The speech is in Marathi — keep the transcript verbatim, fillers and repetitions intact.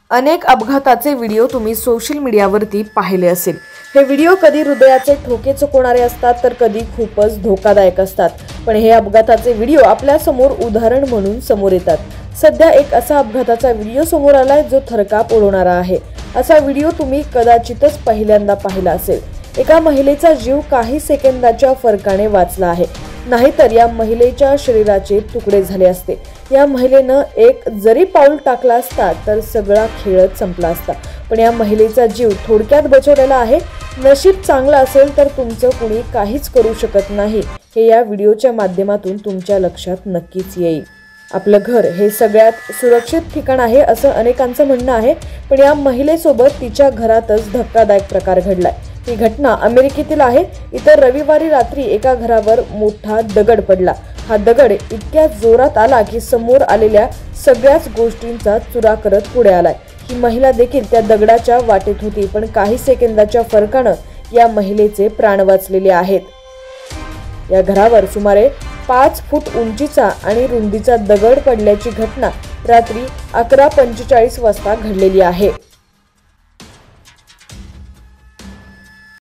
अनेक अपघाताचे व्हिडिओ तुम्ही सोशल मीडियावरती पाहिले असेल। हे व्हिडिओ कधी हृदयाचे ठोके चुकवणारे असतात तर कधी खूपच धोकादायक असतात। पण हे अपघाताचे व्हिडिओ आपल्या समोर उदाहरण म्हणून समोर येतात। सध्या एक असा अपघाताचा व्हिडिओ समोर आलाय जो थरकाप उडवणारा आहे। असा व्हिडिओ तुम्ही कदाचितच पहिल्यांदा पाहिला असेल। एका महिलेचा जीव काही सेकंदाच्या फरकाने वाचला आहे, नाहीतर या महिलेच्या शरीराचे तुकडे झाले असते। या महिलेनं एक जरी पाऊल टाकला असता तर सगळा खेळच संपला असता। पण या महिलेचा जीव थोडक्यात बचावलेला आहे। नशीब चांगलं असेल तर तुमचं कुणी काहीच करू शकत नाही, हे या व्हिडिओच्या माध्यमातून तुमच्या लक्षात नक्कीच येईल। आपलं घर हे सगळ्यात सुरक्षित ठिकाण आहे असं अनेकांचं म्हणणं आहे, पण या महिलेसोबत तिच्या घरातच धक्कादायक प्रकार घडलाय। ही घटना अमेरिकेतील आहे। इतर रविवारी रात्री एका घरावर मोठा दगड पडला। हा दगड इतक्या जोरात आला की समोर आलेल्या सगळ्याच गोष्टींचा चुरा करत पुढे आलाय। ही महिला देखील त्या दगडाच्या वाटेत होती, पण काही सेकंदाच्या फरकानं या महिलेचे प्राण वाचलेले आहेत। या घरावर सुमारे पाच फूट उंचीचा आणि रुंदीचा दगड पडल्याची घटना रात्री अकरा पंचेचाळीस वाजता घडलेली आहे।